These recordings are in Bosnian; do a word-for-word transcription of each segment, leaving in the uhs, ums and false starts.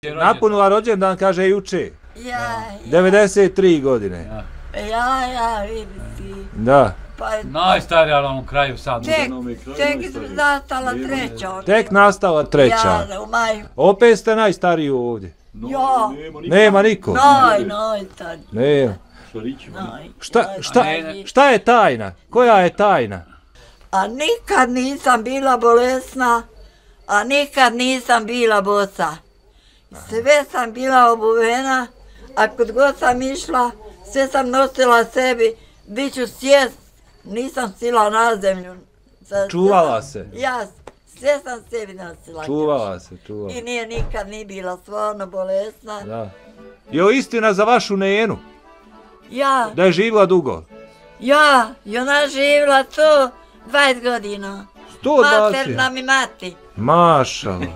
Napunila rođendan, kaže, juče. Ja, ja. devedeset tri godine. Ja, ja, vidi ti. Da. Pa, najstarija na ovom kraju sad. tek, tek nastala treća. Tek nastala treća. Ja, u maju. Opet ste najstariji ovdje. Ja. Nema niko. Noj, noj, tad. Nema. Noj. Šta, šta, šta je tajna? Koja je tajna? A nikad nisam bila bolesna, a nikad nisam bila bosa. Sve sam bila obuvena, a kod god sam išla, sve sam nosila sebi, bit ću sjest, nisam sila na zemlju. Čuvala se? Ja, sve sam sebi nosila. Čuvala se, čuvala. I nije nikad ni bila stvarno bolesna. Da. Jo, istina za vašu Nenu? Ja. Da je živjela dugo? Ja, i ona živjela tu dvadeset godina. Sto dvadeset? Materna mi mati. Mašala.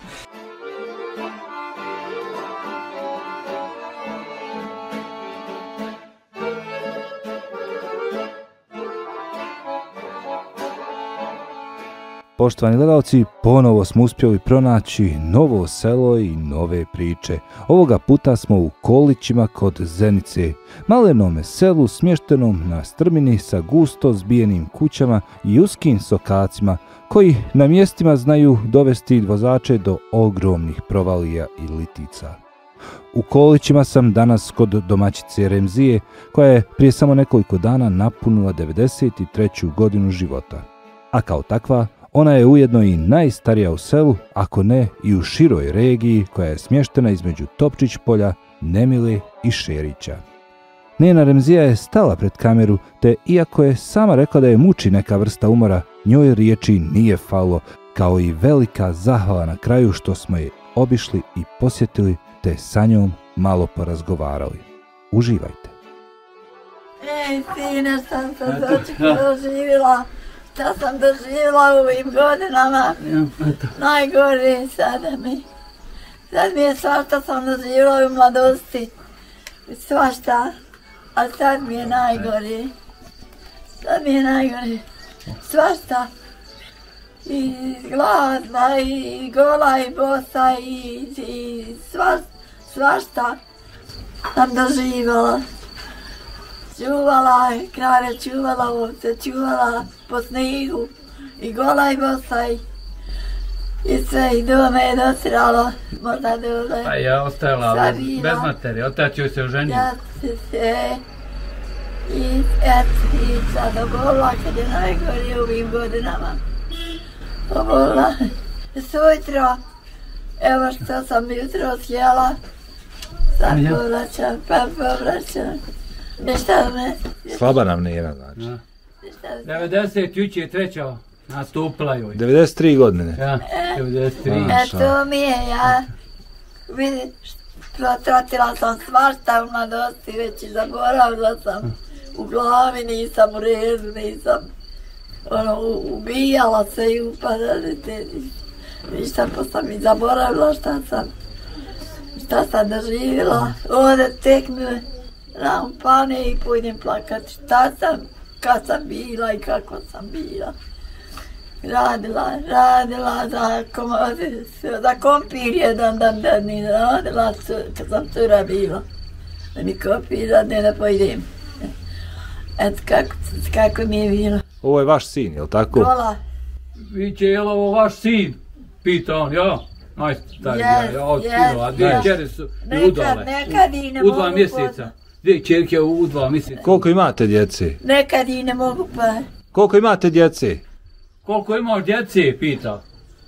Poštovani gledalci, ponovo smo uspjeli pronaći novo selo i nove priče. Ovoga puta smo u Kolićima kod Zenice, malenome selu smještenom na strmini sa gusto zbijenim kućama i uskim sokacima koji na mjestima znaju dovesti vozače do ogromnih provalija i litica. U Kolićima sam danas kod domaćice Remzije koja je prije samo nekoliko dana napunila devedeset treću godinu života, a kao takva ona je ujedno i najstarija u selu, ako ne i u široj regiji koja je smještena između Topčić polja, Nemile i Šerića. Nena Remzija je stala pred kameru, te iako je sama rekla da je muči neka vrsta umora, njoj riječi nije falo, kao i velika zahvala na kraju što smo je obišli i posjetili, te sa njom malo porazgovarali. Uživajte. Ej, sine, sam se doživjela. Šta sam doživjela u ovim godinama, najgore sada mi. Sad mi je svašta sam doživjela u mladosti, svašta, a sad mi je najgore. Sad mi je najgore, svašta. I gladna, i gola, i bosa, i, i sva, svašta sam doživjela. Čuvala, krave čuvala, ovce čuvala po snigu i gola i bosa i sve i dome je dosiralo, možda dole. Pa je ostajala bez materije, otac joj se oženio. Ja se se i et i sad obolila kad je najgore u ovim godinama. Obolila. Sujutro, evo što sam jutro sjela, sad povraćam, pa povraćam. Ništa me... Slaba nam Nena, znači. devedeset treća nastupila joj. devedeset tri godine. Ja, devedeset tri. E, to mi je, ja... Vidi, protratila sam svašta u mladosti, već i zaboravila sam. U glavi nisam u redu, nisam... Ono, ubijala se i upadala te... Ništa, pa sam i zaboravila šta sam... Šta sam doživjela. Ovdje tek mi... Ram pane i pojdem plakati šta sam, kad sam bila i kako sam bila. Radila, radila za, kom, za kompir jedan dan da ni radila kad sam cura bila. Da mi kompir dadne da pojdem. Eto kako, kako mi je bilo. Ovo je vaš sin, je li tako? Gola. Viće, je li ovo vaš sin? Pita on, ja? Najstariji, yes, ja, od yes, sinova, dvije yes. čeri su i udale. Nekad i ne u, u mogu dva mjeseca. Dvije čerke u dva mjeseca. Koliko imate djece? Nekad i ne mogu pa. Koliko imate djece? Koliko imaš djece, pita?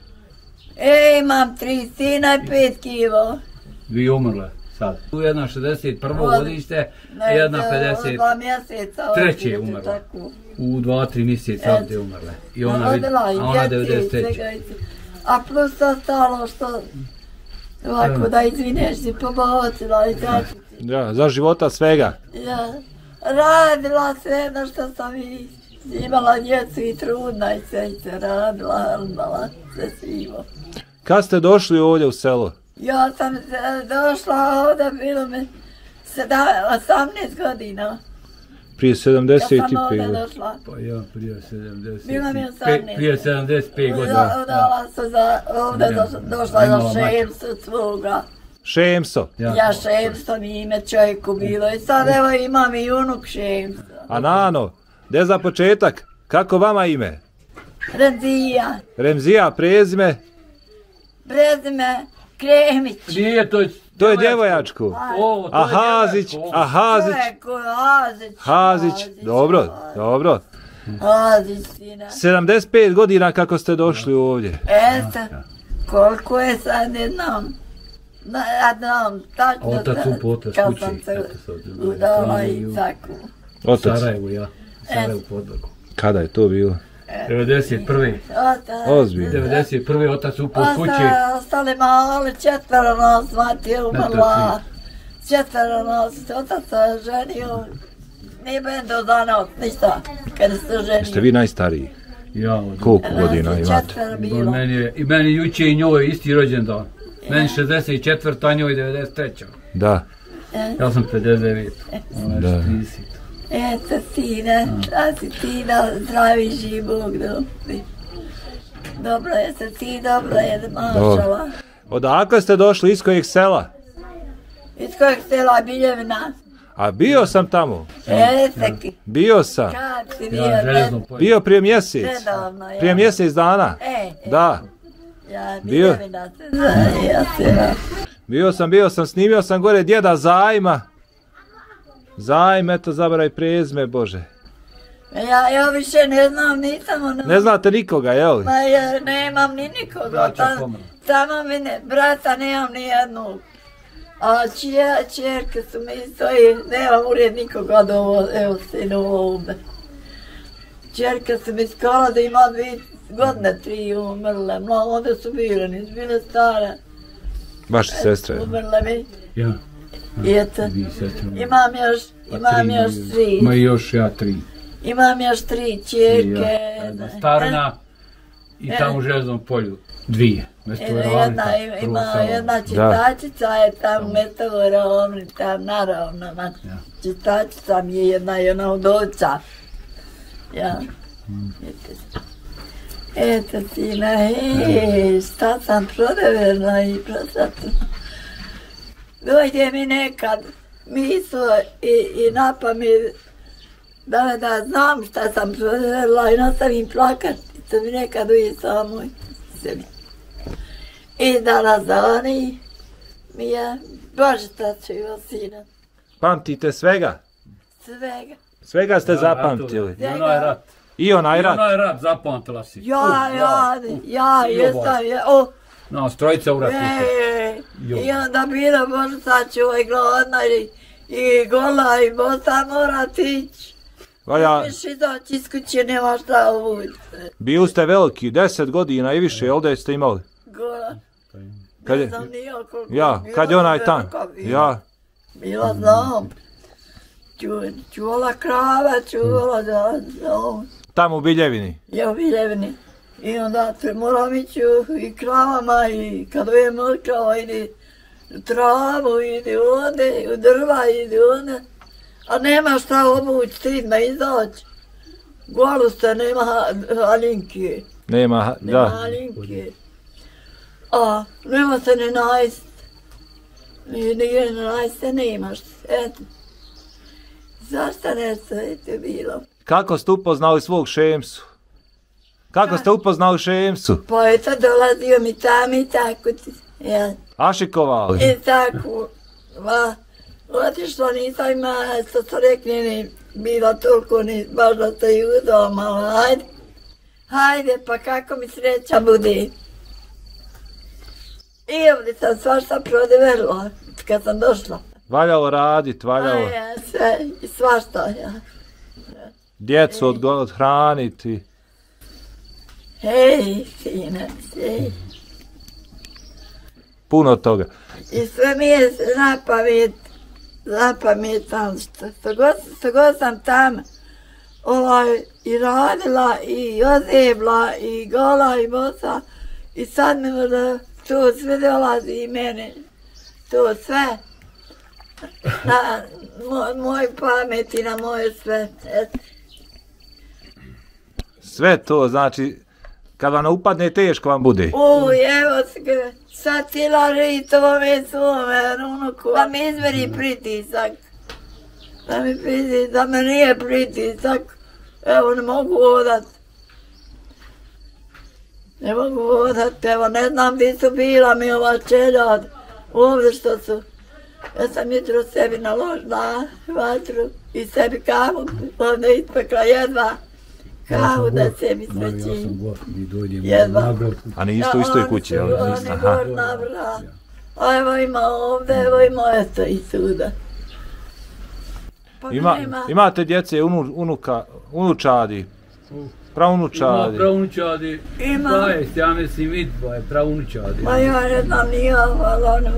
E, imam tri sina i pet kivo. Dvije umrle sad. Tu jedna šezdeset prvo godište, jedna pedeset. Dva mjeseca. Treće umrla. U dva, tri mjeseca ovdje umrle. I ona, vidi, a ona devedeset treća. A plus ostalo što... Ovako da izvineš si pobacila i tako. Ja, za života svega. Ja, radila sve na što sam i imala djecu i trudna i sve se radila, radila, sve svivo. Kad ste došli ovdje u selo? Ja sam došla ovdje, bilo mi osamnaest godina. Prije sedamdeset pet godina. Ja sam ovdje došla. Pa ja prije sedamdeset. Bila mi osamnaest. Prije sedamdeset pet godina. Odala sam za, ovdje došla za šemsu svoga. Šemso. Ja Šemso mi ime čovjeku bilo i sad evo imam i unuk Šemso. A Nano, gdje za početak? Kako vama ime? Remzija. Remzija, prezime? Prezime Kremić. Nije to... To je djevojačko. A Hazić, a Hazić. Hazić. Hazić, dobro, dobro. Hazić, sina. sedamdeset pet godina kako ste došli ovdje. Eto, koliko je sad, ne znam. Ja znam, tačno otac u potas kad kući. sam se udala i tako. Otac. Sarajevo, ja. Sarajevo podlogu. Kada je to bilo? devedeset prve. Ozbiljno. devedeset prve otac u pod kući. Ostali mali, četvero nas, mati je umrla. Četvero nas, otac se ženio. Nije ben do dana, ništa, kada se ženio. Jeste vi najstariji? Ja. Koliko godina imate? Četvero bilo. I meni juče i njoj isti rođendan. Meni šezdeset četvrta, a njoj devedeset treća. Da. Ja sam pedeset devet. Da. Eto, sine, da si ti da zdravi živ Bog dobri. Dobro je se ti, dobro je mašala. Odakle ste došli, iz kojeg sela? Iz kojeg sela Biljevina. A bio sam tamo. Eseki. Bio sam. Kad si bio? Bio prije mjesec. Nedavno, ja. Prije mjesec dana. E, e. Da. Ja, Biljevina se zove, ja se. Bio sam, bio sam, snimio sam gore djeda Zajma. Zajm, eto, zabaraj prezme, Bože. Ja, ja više ne znam, nisam ono... Ne znate nikoga, jel? Ma ja nemam ni nikoga, tam, tamo mi ne, brata nemam ni jednog. A čija, čerke su mi stoji, nemam ured nikoga do ovo, evo sinu ovome. Čerke su mi skala da ima dvije godine, tri umrle, mlado, onda su bile, nisu bile stare. Vaše sestre? Umrle mi. Ja. I eto, imam još, imam još tri. Ma još ja tri. Imam još tri čerke. Starna i tamo u Železnom polju dvije. Jedna, ima jedna čitačica je tamo mesto Rovni, tam naravno. Čitačica mi je jedna i ona udovica. Ja. Eto sina, e, šta sam prodeverna i prosatna. Dojde mi nekad mislo i, i na pamet da, da znam šta sam prodeverla i nastavim plakat. I to mi nekad uje samoj sebi. I da razani mi je, Bože šta ću joj sina. Pamtite svega? Svega. Svega ste zapamtili? I onaj rat. I onaj rat? I onaj rat zapamtila si. Ja, ja, ja, jesam, ja, o. No, strojica u ratu. I onda bilo, Bože sad ću ovaj gladna i, i gola i bosa mora tići. Valja... Viš izaći iz kuće, nema šta ovući. Bili ste veliki, deset godina i više, jel da ste imali? Gola. Kad Ne je... znam nijel koliko. Ja, kad je onaj tam? Ja. Bila znam. Čuvala krava, čuvala da znam. Tamo u Biljevini? Ja u Biljevini. I onda moram ići i kravama i kad je mrkrava ide u travu, ide ovdje, u drva ide ovdje. A nema šta obući, stidno izaći. Golusta nema halinke. Nema, da. Nema halinke. A nema se ne najst. Nije nije najst se nemaš. Eto. Zašto nešto je to bilo? Kako ste upoznali svog Šemsu? Kako ste upoznali Šemsu? Pa eto dolazio mi tam i tako ti. Ja. Ašikovali? I tako. Va. Otišla nisam ima, što su rekli, ni bila toliko, ni baš da se i udao malo, hajde. Hajde, pa kako mi sreća bude. I ovdje sam svašta prodeverila, kad sam došla. Valjalo radit, valjalo. A ja, sve, i svašta, ja. Djecu odgo- odhraniti. Hej, sinac, hej. Puno toga. I sve mi je na pamet, na pamet tam, što, što, god, što god sam tam ovaj, i radila, i ozebla, i gola, i bosa, i sad mi možda to sve dolazi i mene, to sve, na moj, moj pamet i na moje sve, et. Sve to, znači, Kad vam upadne teško vam bude. Uj, evo se, sad cijela ritove svome unuku, da mi izmeri pritisak. Da mi pritisak, da me nije pritisak. Evo, ne mogu hodat. Ne mogu hodat, evo, ne znam gdje su bila mi ova čeljad. Ovdje što su. Ja sam jutro sebi naložila vatru i sebi kavu ovdje ispekla jedva. Kavu da sebi svećim. Jedva. A ne isto u istoj kući, jel? Aha. A evo ima ovdje, evo ima eto i suda. Ima, imate djece, unu, unuka, unučadi, praunučadi. Ima praunučadi, Ima. dvadeset, ja mislim i dvaje praunučadi. Ma ja ne znam ni ja, ali ono...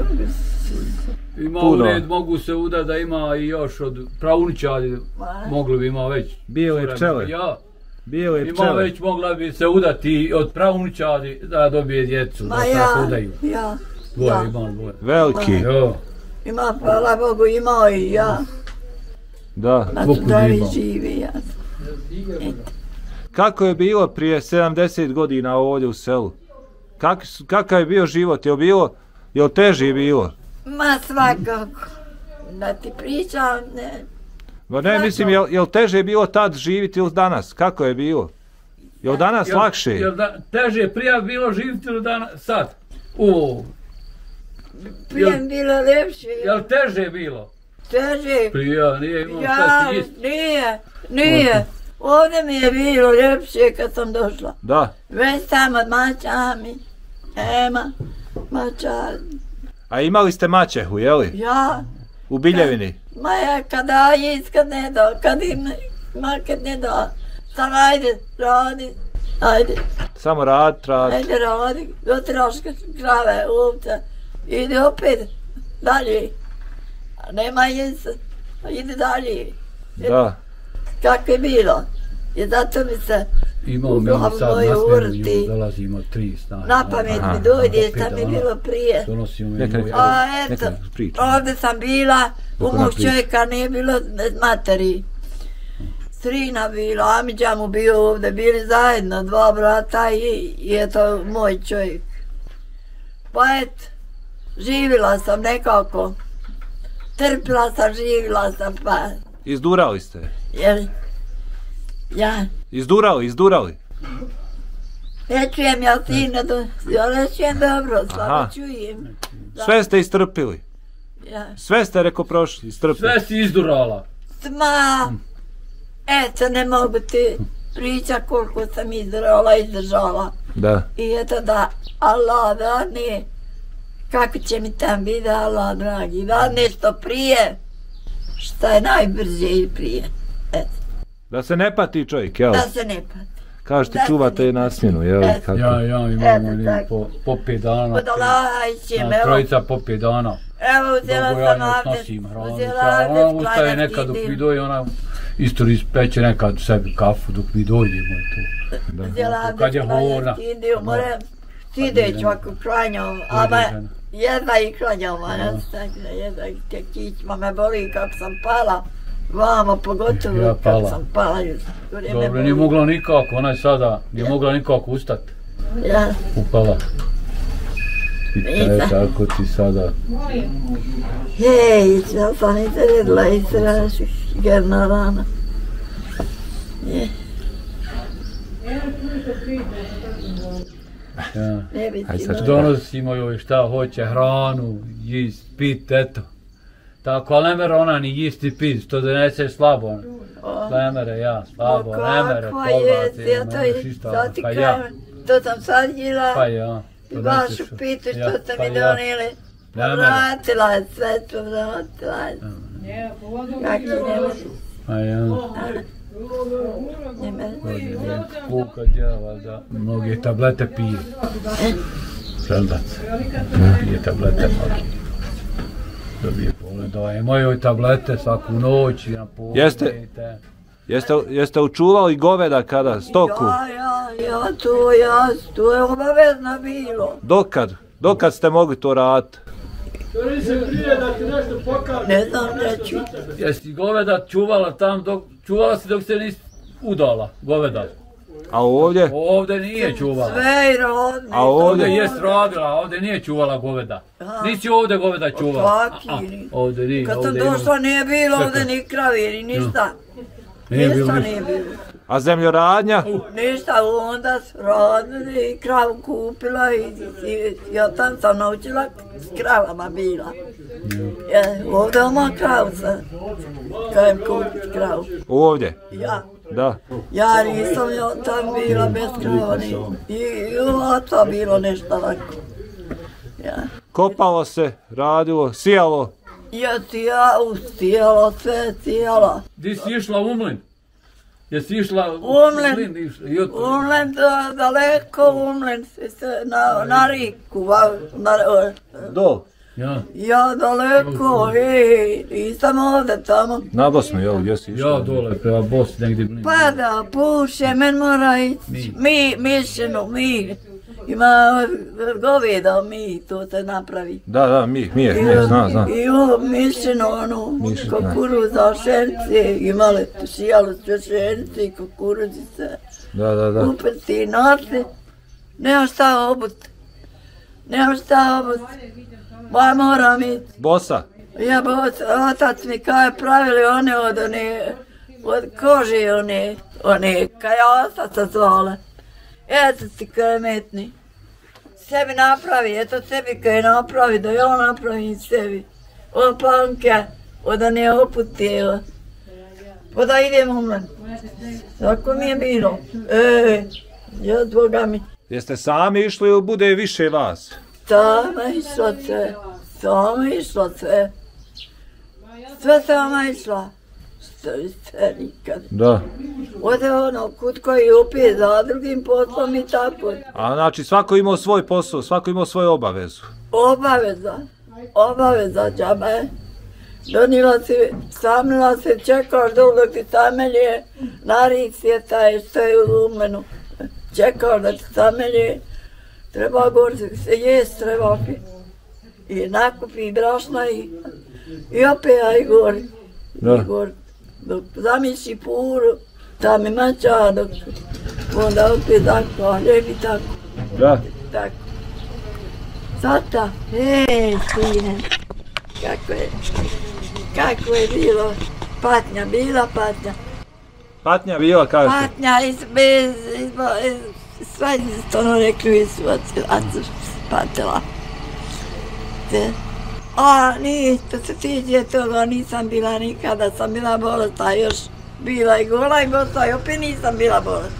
Ima u red, mogu se uda da ima i još od praunučadi, mogli bi ima već. Bijele pčele. Ja. Bijele Ima pčele. već mogla bi se udati od praunučadi da dobije djecu, Ma da se ja, udaju. ja, Dvoje ja. ima, dvoje. Veliki. Jo. Ima, hvala Bogu, imao i ja. Da. Da su Koliko zdravi ima? živi, ja. Eto. Kako je bilo prije sedamdeset godina ovdje u selu? Kak, kakav je bio život? Je li bilo, je li teže bilo? Ma svakako. Da ti pričam, ne. Ma ne, mislim, je, je li teže bilo tad živjeti ili danas? Kako je bilo? Je li danas Jel- lakše? Jel da, teže prija bilo živjeti ili danas, sad? O, Prije mi bilo lepše. jel teže bilo? Teže. Prija, nije imao Ja, šta si isti. nije, nije. Ovdje mi je bilo ljepše kad sam došla. Da. Već sam od mačami. Ema, mača, A imali ste maćehu, jeli? ja. U Biljevini? Ma ja kada jest, kad ne da, kad im, ma kad ne da. Sam ajde, radi, ajde, Samo rad, rad. ajde radi, dotiraš krave, ovce. Ide opet dalje. A nema jest, ide dalje. Da. Kako je bilo. I zato mi se Imao mi uglavnom sad moje na smjenu, urti. dolazimo tri snaga. Na pamet Aha. mi dojde, Opet šta mi je dana. bilo prije. Donosimo mi Neka- moje- A eto, Neka priča. ovdje sam bila, u Dok ona mog priča. čovjeka nije bilo bez materi. Srina bila, Amidža mu bio ovdje, bili zajedno, dva brata i, i eto moj čovjek. Pa et, živjela sam nekako, trpila sam, živjela sam, pa, Izdurali ste. jel, ja, Izdurali, izdurali. ne čujem ja sine, do, ja ne čujem dobro, Aha. slabo čujem. Da, Sve ste istrpili. ja. Sve ste, reko, prošli, istrpili. Sve si izdurala. Ma, eto, ne mogu ti pričat koliko sam izdržala, izdržala. Da. I eto da, Allah dane, kako će mi tam biti, Allah dragi, da nešto prije, šta je najbrže i prije. Eto, Da se ne pati čovjek, jel? da se ne pati. Kažete, da se čuvate ne na smjenu, jel? Eto. Kako? Ja, ja, Eto, imamo li tako. po, po pet dana. Od Allaha ićem, Na evo, trojica po pet dana. evo uzela Dobro, ja sam nju avdes, nosim hranu. uzela Ona avdes, ustaje klanjati nekad dok mi idem. dođe, ona isto ispeče nekad sebi kafu dok mi dođemo i to. Uzela Kad avdes, je hladna. klanjati idem, moram stideći ovako klanjam, ama jedva i klanjam, ja stakle, jedva i te kićma me boli kako sam pala. Vama pogotovo Ja kako pala. sam pala just. Vrijeme Dobro, boli. nije mogla nikako, ona je sada, nije mogla nikako ustati. Ja, Upala. I Nisam. taj tako ti sada. hej, ja sam izredila iz raših gerna rana. Je, Ja. ne bi Aj ti sad mogla. Donosimo joj šta hoće, hranu, jist, pit, eto. Tako, ali ne mere ona ni jist i pit, što donese slabo. ona. O, Ne mere ja, slabo, o, ne mere, kakva jest, povrati, ja ne to mereš i isto, sad ti pa ja, kažem, to sam sad jela. pa ja. I baš doneseš- u pitu ja, što ste pa mi ja. donijeli. Ne mere. Vratila je sve to, vratila je. Kaki ne može. Pa ja. Ne može. Kuka djela da mnoge tablete pije. Želdac. Pije tablete mnogi. Dobije pole, dajemo joj tablete svaku noć i na pole. Jeste. Jeste, jeste učuvali goveda kada, stoku? Ja, ja, ja, to, ja, to je obavezno bilo. Dokad? Dokad ste mogli to raditi? Ne znam reći. Jesi goveda čuvala tam, dok, čuvala si dok se nisi udala, goveda? A ovdje? Ovdje nije čuvala. Sve i rodni. A ovdje? Ovdje jest radila, ovdje nije čuvala goveda. Nisi ovdje goveda čuvala. Svaki. Ovdje nije. Kad sam došla nije bilo ovdje ni kravi, ni ništa. Ništa nije bilo. A zemljoradnja? Ništa, onda su rodili i kravu kupila i, i ja tam sam naučila s kravama bila. Ja, ovdje ima kravu sam, kajem kupit kravu. Ovdje? Ja. Da. Ja nisam ja tam bila bez krava, ni, i, i oca bilo nešto lako. Ja. Kopalo se, radilo, sijalo. Ja sijalo, sijalo, sve sijalo. Di si išla u Mlin? Jesi išla u Umlen, Mlin? Umlen da, daleko, Umlen, na, na Riku, na, Dol? Ja. ja daleko, ej, nisam ovdje tamo. Na Bosnu, jel, gdje si išla? Ja dole, prema Bosni, negdje Mlin. Pa da, puše, men mora ići, mi, mišljeno, mi, ima goveda, mi, to se napravi. Da, da, mi, mi je, mi je, znam, znam. I ovo mišljeno, ono, kukuruza, šence, imali, šijali sve šence i kukuruzice. Da, da, da. Upeti, nosi, nema šta obut, nema šta obut, ba moram ići. Bosa? Ja, bos, otac mi kaj pravili one od one, od kože one, one kajasa se zvale. Eto ti kaj metni. Sebi napravi, eto sebi kaj napravi, da ja napravim sebi. Od planke, od one oputijeva. Pa da idem u mlen. Tako mi je bilo. E, ja Boga mi. Jeste sami išli ili bude više vas? Sama išla sve, sama išla sve. Sve sama išla. Sve nikad. Da. Ode ono, kut koji opet za drugim poslom i tako. A znači svako imao svoj posao, svako imao svoju obavezu. Obaveza, obaveza džaba je. Donila si, samila se, čekaš dok dok ti samelje, narik svijeta što je u Mlenu. Čekaš da ti samelje, treba gor se jest, treba pi. I nakupi brašna i, i opet aj gor. Da. I gor. Dok zamiši puru, tam ima ča, dok onda opet tako, hljeb i tako. Da. Tako. Zata, ej, sine, kako je, kako je bilo, patnja, bila patnja. Patnja bila, kažete? Patnja, iz, bez, iz, iz, sve ono rekli, iz, od, patila. Te. A, nije, to se tiđe toga, nisam bila nikada, sam bila bolesta još. Bila i gola i bosa i opet nisam bila bolesta.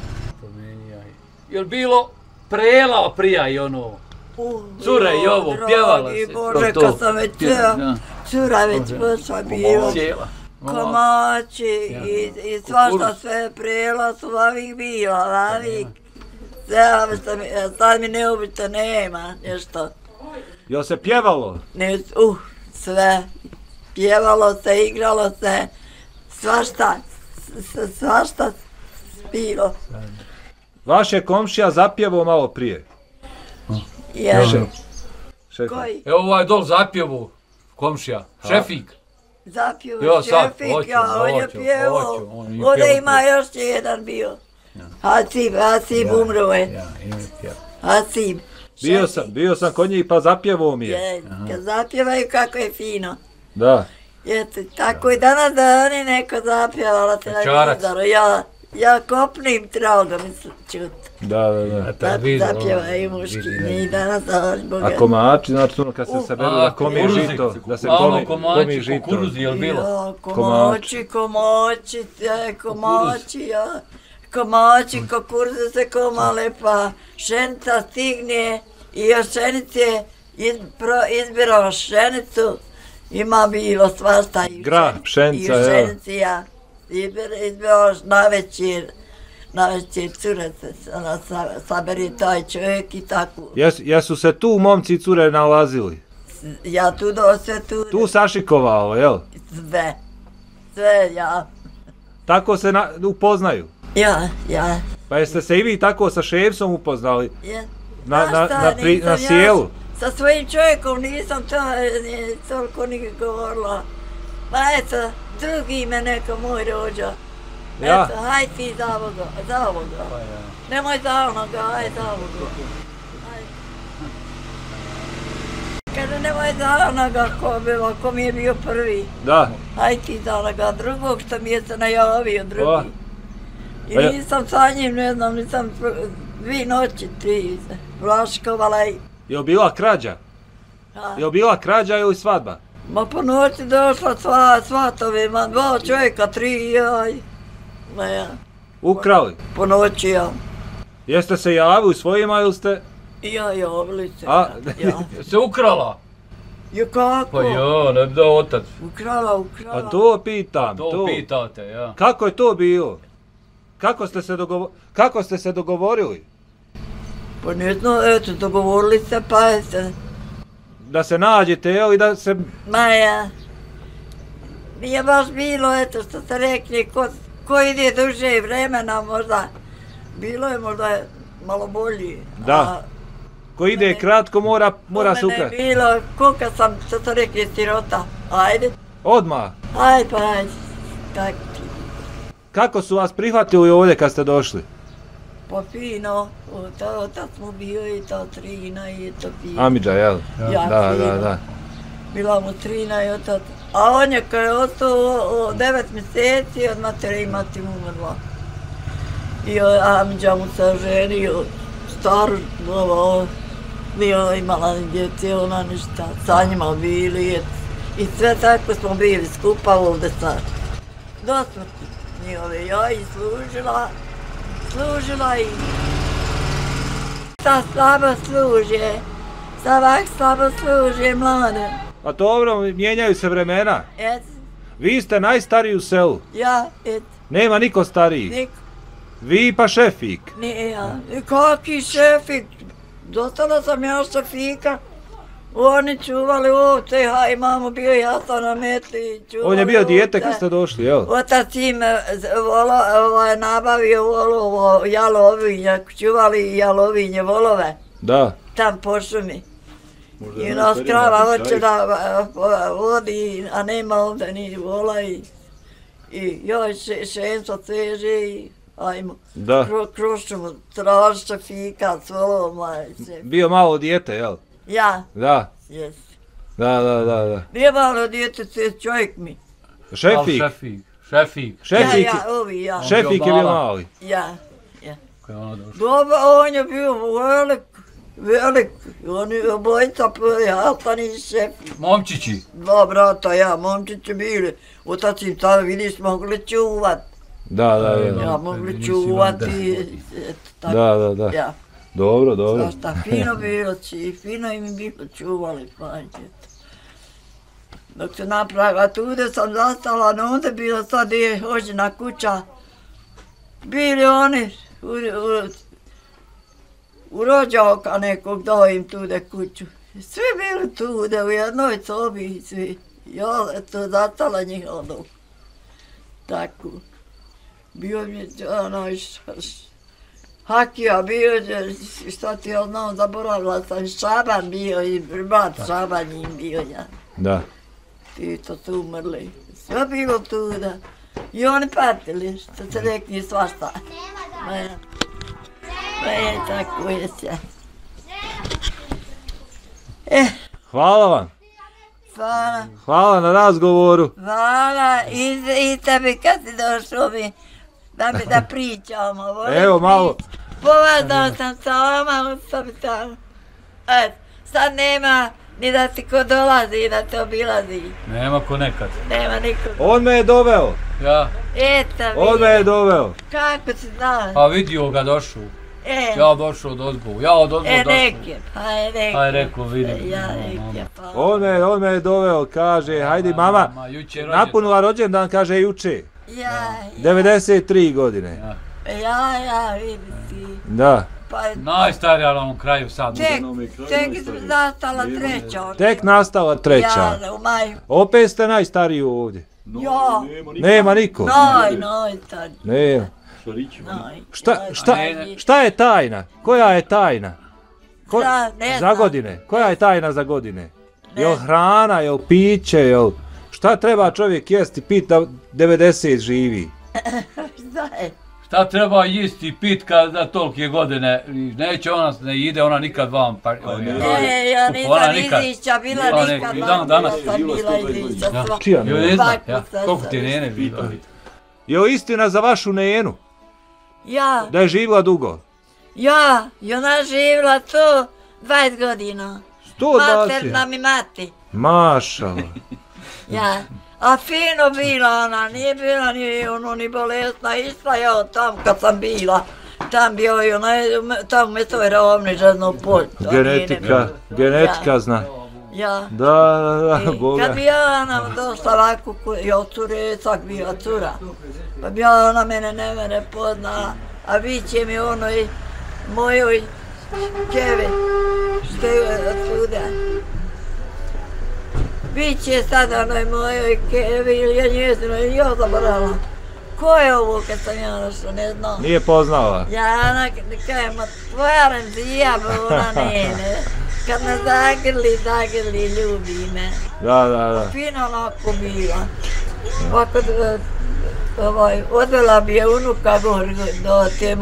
Jel bilo prela prija i ono? Uh, Cure i ovo, pjevala se. Bože, kad sam već cijela, cura već pošla bila. Komači i, i svašta sve prela su lavih bila, lavih. Sve, sad mi neobično nema nešto. Jel se pjevalo? Ne, uh, sve. Pjevalo se, igralo se, svašta, svašta bilo. Vaš je komšija zapjevao malo prije. Jedan. Koji? Evo ovaj dol zapjevu, komšija, Šefik. Zapjevu Šefik, ja, on je pjevao. Ovdje ima još jedan bio. Hasib, Hasib umro je. Hasib. Bio sam, bio sam kod njih pa zapjevao mi je. Je, kad zapjevaju kako je fino. Da. Jeste, tako i danas da oni neko zapjevala te na vizoru. Ja, ja kopnim trauga mislim čut. Da, da, da. Da zapjevaju muški, mi danas da oni boga. A komači, znači ono kad se saberu da komi žito, da se komi, komi žito. Kukuruzi, jel bilo? Ja, komači, komači, komači, ja. Komači, kukuruze se komale, pa šenica stigne i još šenice izbirao šenicu, ima bilo svašta i Grah, pšenica, i u šenici, ja. Izbirao na večer, na večer cure se saberi taj čovjek i tako. Jesu se tu momci i cure nalazili? Ja tu do sve tu... Tu sašikovalo, jel? Sve, sve, ja. Tako se upoznaju? Ja, ja. Pa jeste se i vi tako sa Šefsom upoznali? Ja. Na, na, na, pri, na sjelu? Sa svojim čovjekom nisam to toliko nikad govorila. Ma eto, drugi me neko moj rođa. Ja. Eto, haj ti za ovoga, za ovoga. Pa ja. Nemoj za onoga, haj za ovoga. Haj. Kaže, nemoj za onoga ko, bilo, ko mi je bio prvi. Da. Haj ti za onoga drugog što mi je se najavio drugi. O. I A ja- nisam sa njim, ne znam, nisam dvi noći, tri se vlaškovala i... Jel bila krađa? a, Jel bila krađa ili svadba? Ma po noći došla sva, svatove, ma dva čovjeka, tri i ja. i- Ma ja, Ukrali? po noći ja. Jeste se javili svojima ili ste... I ja javili se. A? Ja. Jeste ukrala? Jo kako? Pa ja, ne bi dao otac. Ukrala, ukrala. A to pitam, To to. pitate, ja. Kako je to bilo? Kako ste se, dogovo... Kako ste se dogovorili? Pa ne znam, eto, dogovorili se, pa je se... Da se nađete, jel, i da se... Ma ja... Nije baš bilo, eto, što ste rekli, ko, ko ide duže vremena, možda... Bilo je možda malo bolji. Da. A, Ko ide kratko, mora, mora se kod mene je ukrati. bilo, koliko sam, što ste rekli, sirota. Ajde, Odmah. ajde pa ajde. Tak ti. Kako su vas prihvatili ovdje kad ste došli? Pa fino, o, ta, otac mu bio i ta Trina i to fino. Amidža, jel? Ja, Da, fino. da, da. Bila mu Trina i otac. A on je kad je ostao o, o devet mjeseci od matere i mati mu umrla. I o, Amidža mu se ženio, staru, ovo, nije imala ni djece, ona ništa, sa njima bili. et, I sve tako smo bili skupa ovdje sa, do smrti njihove. Ja i služila, služila i sa slabo služe, sa ovak slabo služe mlade. A dobro, mijenjaju se vremena. Et, Vi ste najstariji u selu. ja, et, Nema niko stariji. niko. Vi pa šefik. Ne, ja. I kaki šefik? Dostala sam ja šefika. Oni čuvali ovce, haj, mamo bio ja sam na metli. On je bio dijete kad ste došli, jel? Otac im e, z- volo, ovaj, nabavio volovo, jalovinje, čuvali jalovinje, volove, Da. tam po šumi. I nas krava hoće da e, vodi, a nema ovdje ni vola i, i joj še, šenco ceže i ajmo. Da. Kro, kroz šumu traži šefika s volovima i sve. Bio malo dijete, jel? Ja, Da. jes. Da, da, da, da. Nije malo djete, to je čovjek mi. Šefik. Šefik. Šefik. Šefik. Ja, ja, ovi, ja. Šefik je bio mali. Ja, ja. Kad je ona došla. Dobro, on je bio velik, velik. Oni obojica, Haltan i šef. Momčići. Dva brata, ja, momčići bili. Otac im tada, vidiš, mogli čuvat. Da, da, da. Ja, Tebi mogli nisi čuvati. imao eto, tako. Da, da, da. Ja, Dobro, dobro. svašta fino bilo, či, fino im je bilo čuvali, pađe. Dok se napravila, tude sam zastala, no onda je bila sad je hođena kuća. Bili oni u, u, u rođaka nekog dao im tude kuću. Svi bili tude u jednoj sobi, svi. Ja eto zastala njihova dok. Tako. Bio mi je onaj š- š- Hakija bio, je, šta ti ja znam, zaboravila sam, Šaban bio i brat Šaban im bio ja. Da. Ti to su umrli. Sve bilo tuda. I oni patili, što se rekli svašta. Ma ja. Ma je, tako je sve. Eh, Hvala vam. hvala, Hvala na razgovoru. hvala i, i tebi kad si došao mi, da mi da pričamo. volim Evo, malo. pričat. Povezao sam sa vama, sam tamo. Et, sad nema ni da ti ko dolazi, da te obilazi. Nema ko nekad. Nema nikog. On me je doveo. Ja. Eto, On me je doveo. kako si znao? Pa vidio ga došao. E, Ja došao od ozbu. Ja od ozbu e, došao. neke, pa je neke. Pa je rekao, vidim. Ja Mama. neke, pa. On me, on me je doveo, kaže, hajdi mama. Ma, juče rođen. Napunila rođendan, kaže, juče. Ja, ja, devedeset tri godine. Ja. ja, ja, vidi ti. Da. Pa je Najstarija na ovom kraju sad. tek, tek zastala treća. Tek nastala treća. Ja, u maju. Opet ste najstariji ovdje. Ja, Nema niko. noj, noj, tad, Nema. noj. Šta, šta, šta je tajna? Koja je tajna? Ko, Šta, ne za znam. godine. Koja je tajna za godine? Ne Jel znam. hrana, jel piće, jel... Šta treba čovjek jesti, pit da devedeset živi? Daj. Šta treba jisti i pit kad da tolike godine, neće ona ne ide, ona nikad vam pa... Ne, ja nisam izišća bila nikad, i dan danas sam bila izišća sva. Čija Jo, ne znam, ja, koliko ti nene bilo. Je li istina za vašu Nenu? Ja, Da je živjela dugo? ja, i ona živjela tu dvadeset godina. Sto Materna mi mati. Mašala. Ja, a fino bila ona, nije bila ni ono ni bolesna, išla ja od tam kad sam bila. Tam bio i ona, tam me to je rovni žadno polj. Genetika, genetika zna. Ja. Da, da, da, I Boga. kad bi ja nam došla ovako, ja curecak bila cura, pa bi ja ona mene ne mene poznala, a vi će mi onoj mojoj kjevi, što je odsuda. Vi će sada onoj mojoj kevi ili ja njezino, ili ja zaborala. Ko je ovo kad sam ja našla, ne znam. Nije poznala. Ja ona kajem, tvoja renzija bo ona nene. Kad me zagrli, zagrli, ljubi me. Da, da, da. Fino onako bila. Ovako, ovaj, odvela bi je unuka gor do te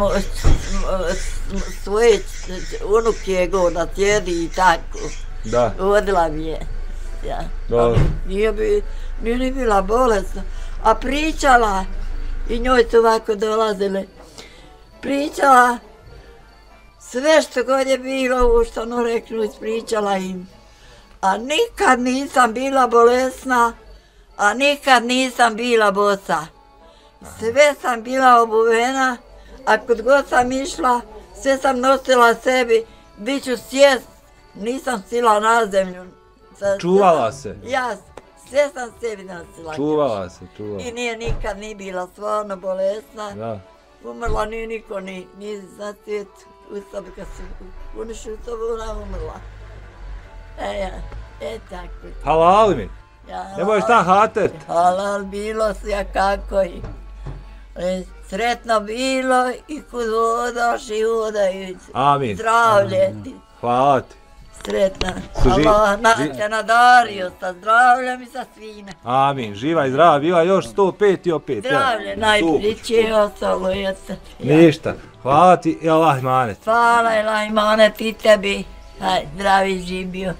svoje unuke gor da sjedi i tako. Da. Odvela bi je. Ja. Dobro. Nije bi, nije ni bila bolesna. A pričala, i njoj su ovako dolazile, pričala sve što god je bilo, ovo što ono reknu, ispričala im. A nikad nisam bila bolesna, a nikad nisam bila bosa. Sve sam bila obuvena, a kod god sam išla, sve sam nosila sebi, bit ću sjest, nisam sila na zemlju. Čuvala se. Ja, sve sam sebi nosila. Čuvala se, čuvala. I nije nikad ni bila stvarno bolesna. Da. Umrla nije niko, ni, ni za svijet. U sobi kad se uniši u sobu, ona umrla. E ja, e tako. Halal mi. Ja, Nemoj šta hatet. halal bilo se, ja kako i. E, sretno bilo i kud vodaš i vodajuć. Amin. Zdravlje ti. Hvala ti. Sretna. Su ži- Allah nas ži- te nadario sa zdravljem i sa svime. Amin. Živa i zdrava, bila još sto pet i opet. ja. Zdravlje najpriče, ostalo je se. Ništa. Hvala ti i Allah imanet. Hvala i lajmane ti tebi. Haj, zdravi živ bio.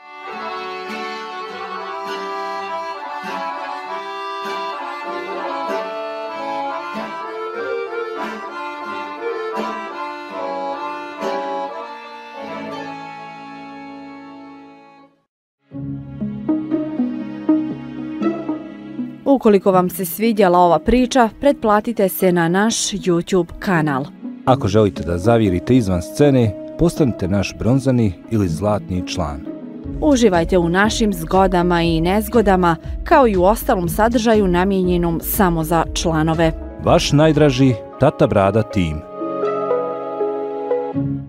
Ukoliko vam se svidjela ova priča, pretplatite se na naš YouTube kanal. Ako želite da zavirite izvan scene, postanite naš bronzani ili zlatni član. Uživajte u našim zgodama i nezgodama, kao i u ostalom sadržaju namijenjenom samo za članove. Vaš najdraži Tata Brada tim.